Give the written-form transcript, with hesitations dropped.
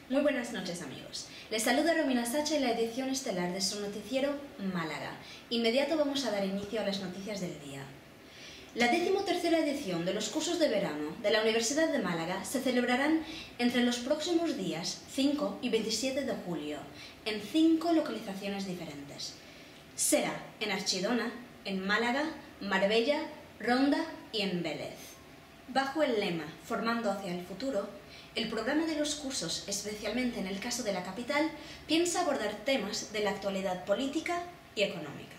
Muy buenas noches, amigos. Les saluda Romina Sacha en la edición estelar de su noticiero Málaga. Inmediato vamos a dar inicio a las noticias del día. La 13ª edición de los cursos de verano de la Universidad de Málaga se celebrarán entre los próximos días 5 y 27 de julio, en 5 localizaciones diferentes. Será en Archidona, en Málaga, Marbella, Ronda y en Vélez. Bajo el lema Formando hacia el futuro, el programa de los cursos, especialmente en el caso de la capital, piensa abordar temas de la actualidad política y económica.